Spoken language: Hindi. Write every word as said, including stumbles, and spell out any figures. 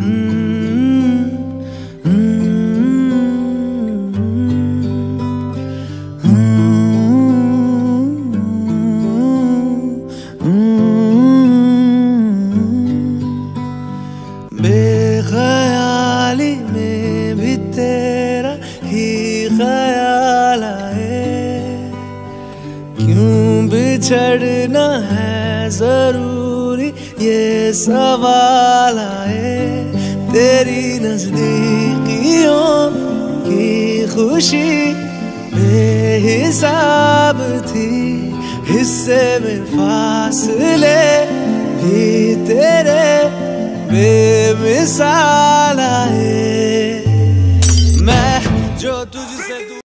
बेख्याली में भी तेरा ही ख्याल आए, क्यों बिछड़ना है जरूरी ये सवाल आए। तेरी नजदीकियों की खुशी बेहिसाब थी, हिस्से में फासले भी तेरे बेमिसाल आए। मैं जो तुझसे